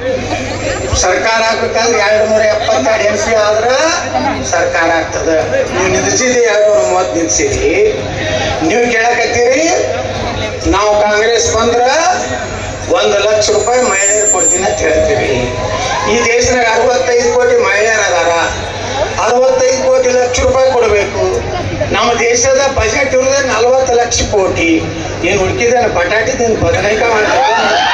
ಸರ್ಕಾರ ಆಗ್ಬೇಕಾದ್ರೆ 272 MP ಆದ್ರೆ ಸರ್ಕಾರ ಆಗ್ತದೆ. ನೀವು ನಿಲ್ಲಿಸಿದಿ 230 ನಿಲ್ಸಿರಿ. ನೀವು ಕೇಳಕತ್ತೀರಿ ನಾವು ಕಾಂಗ್ರೆಸ್ ಬಂದ್ರೆ 1 ಲಕ್ಷ ರೂಪಾಯಿ ಮಹಿಳೆಯರು ಕೊಡ್ತೀನಿ ಅಂತ ಹೇಳ್ತೀವಿ. ಈ ದೇಶದಾಗ 65 ಕೋಟಿ ಮಹಿಳೆಯರು ಅದಾರ. 65 ಕೋಟಿ ಲಕ್ಷ ರೂಪಾಯಿ ಕೊಡಬೇಕು. ನಮ್ಮ ದೇಶದ ಬಜೆಟ್ ಇರೋದೇ 40 ಲಕ್ಷ ಕೋಟಿ. ಏನು ಹುಡುಕಿದ ಬಟಾಟಿ ತಿಂದು ಬದನೆಕಾಯಿ ಮಾಡ್ತಾರೆ,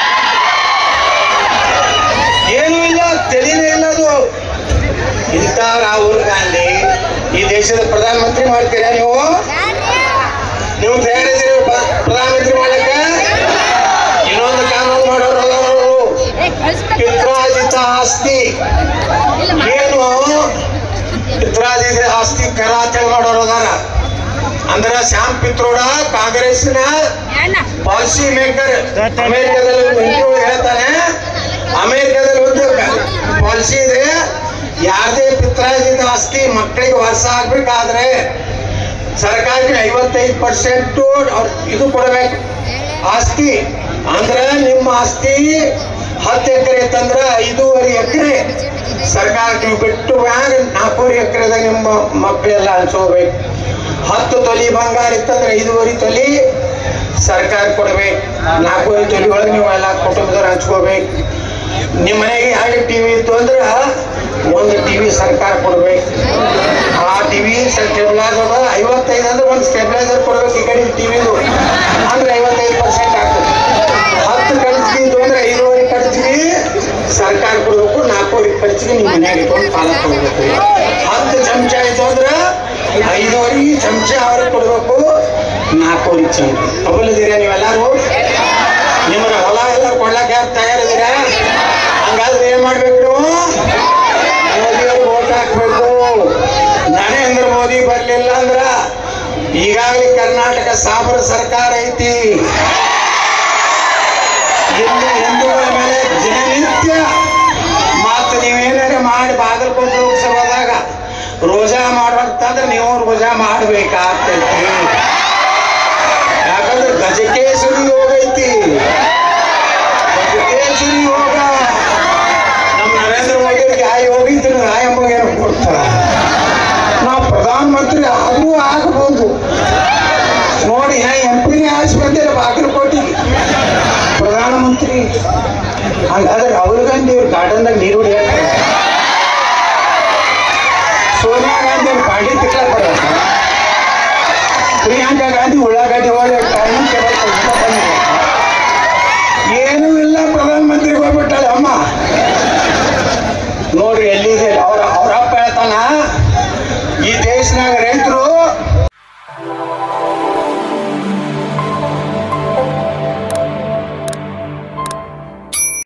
ಏನೂ ಇಲ್ಲ, ತಿಳಿನೇ ಇಲ್ಲ ಅದು. ಇಂಥ ರಾಹುಲ್ ಗಾಂಧಿ ಈ ದೇಶದ ಪ್ರಧಾನಮಂತ್ರಿ ಮಾಡ್ತೀರಾ? ನೀವು ತಯಾರಿದ್ದೀರಿ ಪ್ರಧಾನಮಂತ್ರಿ ಮಾಡಕ್ಕೆ? ಇನ್ನೊಂದು ಕಾನೂನು ಮಾಡೋರು ಪಿತ್ರಾರ್ಜಿತ ಆಸ್ತಿ, ಏನು ಪಿತ್ರಾರ್ಜಿತ ಆಸ್ತಿ ಕರ ಅಂತ ಮಾಡೋರು ಅದಾರ. ಅಂದ್ರ ಶ್ಯಾಮ್ ಪಿತ್ರೋಡ ಕಾಂಗ್ರೆಸ್ನ ಪಾಲಿಸಿ ಮೇಕರ್. ಅಮೆರಿಕದಲ್ಲಿ ಹೇಳ್ತಾನೆ, ಅಮೆರಿಕದಲ್ಲಿ ಒಂದು ಪಾಲಿಸಿ ಇದೆ, ಯಾರದೇ ಪಿತ್ರಾರ್ಜಿತ ಆಸ್ತಿ ಮಕ್ಕಳಿಗೆ ವರ್ಷ ಆಗ್ಬೇಕಾದ್ರೆ ಸರ್ಕಾರಕ್ಕೆ 55% ಇದು ಕೊಡಬೇಕು ಆಸ್ತಿ. ಅಂದ್ರೆ ನಿಮ್ಮ ಆಸ್ತಿ 10 ಎಕರೆ ಇತ್ತಂದ್ರೆ 5.5 ಎಕರೆ ಸರ್ಕಾರಕ್ಕೆ ನೀವು ಬಿಟ್ಟು ಮ್ಯಾಗ 4 ಎಕರೆದಾಗ ನಿಮ್ಮ ಮಕ್ಕಳೆಲ್ಲ ಹಂಚ್ಕೋಬೇಕು. 10 ತೊಲಿ ಬಂಗಾರ ಇತ್ತಂದ್ರೆ 5.5 ತೊಲಿ ಸರ್ಕಾರ ಕೊಡ್ಬೇಕು. 4.5 ತೊಲಿ ಒಳಗೆ ನೀವು ಎಲ್ಲ ಕುಟುಂಬದವ್ರು ಹಂಚ್ಕೋಬೇಕು. ನಿಮ್ಮ ಮನೆಗೆ 2 TV ಇತ್ತು ಅಂದ್ರೆ 1 TV ಸರ್ಕಾರ ಕೊಡ್ಬೇಕು. ಆ TV ಸ್ಟೆಬಿಲೈಸರ್ 55 ಅಂದ್ರೆ 1 ಸ್ಟೆಬಿಲೈಸರ್ ಕೊಡ್ಬೇಕು. ಈ ಕಡೆ ಟಿವಿದು ಅಂದ್ರೆ 55% ಆಗ್ತದೆ. 10 ಖರ್ಚಿಗೆ ಅಂದ್ರೆ 5.5 ಖರ್ಚಿಗೆ ಸರ್ಕಾರ ಕೊಡ್ಬೇಕು. 4.5 ಖರ್ಚಿಗೆ ನಿಮ್ಮ ಮನೆಯಾಗ ಇಟ್ಕೊಂಡು ಕಾಲ ಕೊಡ್ಬೇಕು. 10 ಚಮಚ ಆಯ್ತು ಅಂದ್ರೆ 5.5 ಚಮಚ ಅವ್ರಿಗೆ ಕೊಡ್ಬೇಕು. 4.5 ಚಮಚ ತಗೊಳ್ಳಿದ್ದೀರಾ ನೀವೆಲ್ಲರೂ? ನಿಮ್ಮನ್ನ ಹೊಲ ಎಲ್ಲ ಕೊಡ್ಲಕ್ಕೆ ಯಾರು ತಯಾರಿದ್ದೀರಾ? ಹಂಗಾದ್ರೆ ಏನ್ ಮಾಡ್ಬೇಕು? ನೀವು ಮೋದಿಯವ್ರಿಗೆ ವೋಟ್ ಹಾಕ್ಬೇಕು. ನರೇಂದ್ರ ಮೋದಿ ಬರ್ಲಿಲ್ಲ ಅಂದ್ರ ಈಗಾಗಲೇ ಕರ್ನಾಟಕ ಸಾಬರ ಸರ್ಕಾರ ಐತಿ. ಹಿಂದೂಗಳ ಮೇಲೆ ದಿನನಿತ್ಯ ಮತ್ತು ನೀವೇನಾರ ಮಾಡಿ ಬಾಗಲಕೋಟೆ ಲೋಕಸಭಾದಾಗ ರೋಜಾ ಮಾಡ್ಬೇಕಂದ್ರೆ ನೀವು ರೋಜಾ ಮಾಡ್ಬೇಕಾಗ್ತೈತಿ. ಯಾಕಂದ್ರೆ ಗಜಕೇಸರಿ ಯೋಗ ಐತಿ. ಗಜಕೇಸರಿ ಯೋಗ ನಮ್ಮ ನರೇಂದ್ರ ಮೋದಿ ಅವ್ರಿಗೆ ಆ ಯೋಗ ಇತ್ತು, ಆ ಎಂಬ ಏನು ಕೊಡ್ತಾರ. ನಾವು ಪ್ರಧಾನಮಂತ್ರಿ ಆದ್ರೂ ಆಗಬಹುದು ನೋಡಿ. MP ಆಸ್ಪತ್ರೆ ಬಾಗಲಕೋಟೆಗೆ ಪ್ರಧಾನಮಂತ್ರಿ. ಹಾಗಾದ್ರೆ ರಾಹುಲ್ ಗಾಂಧಿ ಅವ್ರ ಗಾರ್ಡನ್ದಾಗ ನೀರು ಹೊಡಿಯಾಕ, ಸೋನಿಯಾ ಗಾಂಧಿ ಅವ್ರ ಬಾಡಿ ತಿಕ್ಲಕ್ ಬರತ್ತ, ಪ್ರಿಯಾಂಕಾ ಗಾಂಧಿ ಉಳ್ಳಾಗಡ್ಡಿ ಒಳ್ಳೆ ಟೈಮ್ ಏನೂ ಇಲ್ಲ. ಪ್ರಧಾನಮಂತ್ರಿಗೆ ಹೋಗ್ಬಿಟ್ಟಾಳೆ ಅಮ್ಮ ನೋಡ್ರಿ ಎಲ್ಲಿದೆ.